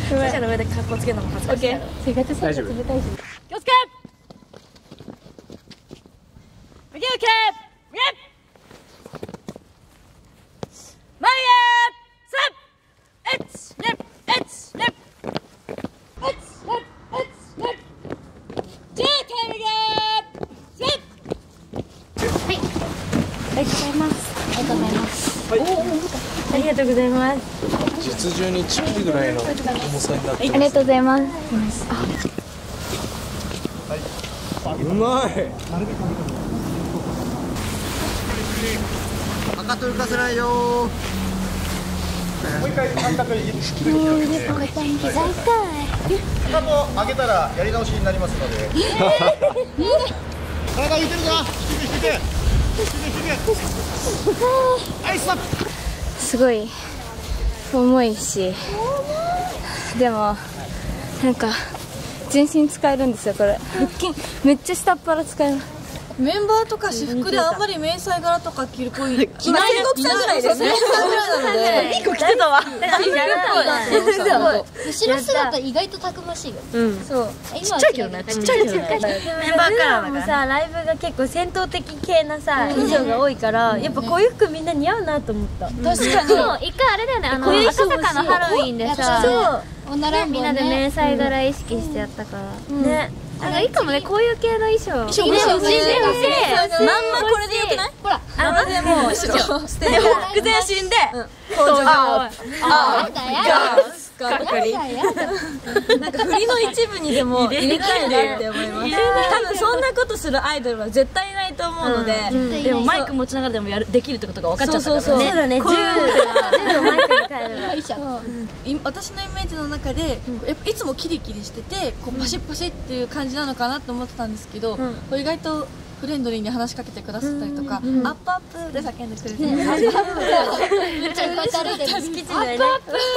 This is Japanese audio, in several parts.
スカの上で格好つけるのも恥ずかしいやろ。 生活冷たいし。 気をつけ。右受け。右。前へ。3、1、2、1、2。ありがとうございます。 実重に近いぐらいの重さになってます。 ありがとうございます。 うまい。赤と浮かせないよ。もう一回感覚いいです。赤と上げたらやり直しになりますので。体浮いてるぞ。引け。はい、ストップ。 すごい重いし、でもなんか全身使えるんですよ。これ腹筋めっちゃ下っ腹使える。 メンバーとか私服であんまり迷彩柄とか着る子いない。 戦国さんぐらいですね。 なので1個着てたわ。 後ろ姿意外とたくましいよ。 そう。 ちっちゃいけどね。 ちっちゃいけどね。メンバーカラーだから。 さ、ライブが結構戦闘的系なさ衣装が多いから、やっぱこういう服みんな似合うなと思った。 確かに。 そう、一回あれだよね、赤坂のハロウィンでさ、みんなで迷彩柄意識してやったからね。なんかいいかもね、こういう系の衣装。まんまこれでよくない？ ほら、 あれでもう服全身で登場。なんか振りの一部にでも入れたいなって思います。多分そんなことするアイドルは絶対いないと思うので、 でもマイク持ちながらでもできるってことが分かっちゃったからね。 そうだね。銃をマイクに変えるわ。 私のイメージの中でやっぱいつもキリキリしててこうパシッパシッっていう感じなのかなと思ってたんですけど、こう意外とフレンドリーに話しかけてくださったりとか、アップアップで叫んでくれて、めっちゃ嬉しい。 敷地内ね。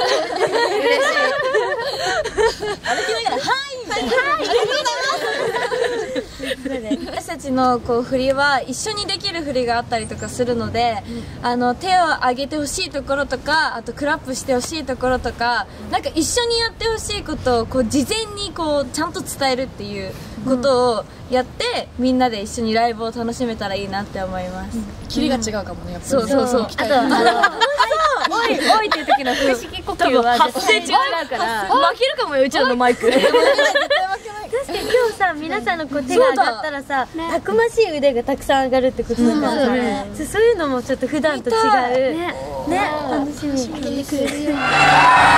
私たちのこう振りは一緒にできる振りがあったりとかするので、手を上げてほしいところとか、あとクラップしてほしいところとか、なんか一緒にやってほしいことをこう事前にこうちゃんと伝えるっていうことをやって、みんなで一緒にライブを楽しめたらいいなって思います。 キリが違うかもね、やっぱり。 そうそうそう。 あとおいおいっていう時の腹式呼吸は絶対違うから。 負けるかもよ、うちらのマイク。 確かに今日さ、皆さんのこう手が上がったらさ、たくましい腕がたくさん上がるってことだからさ、そういうのもちょっと普段と違うね、楽しみ。